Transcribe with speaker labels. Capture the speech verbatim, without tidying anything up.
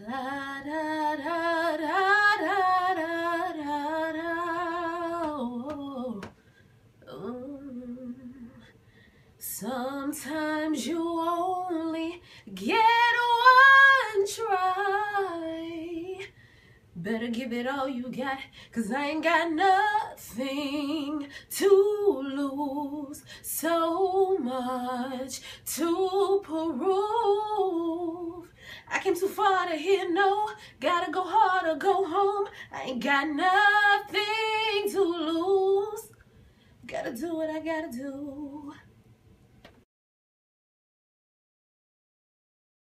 Speaker 1: La da da da da da da da. Oh, oh. Sometimes you only get one try. Better give it all you got, cause I ain't got nothing to lose. So much to prove. I came too far to hear no. Gotta go hard or go home. I ain't got nothing to lose. Gotta do what I gotta do.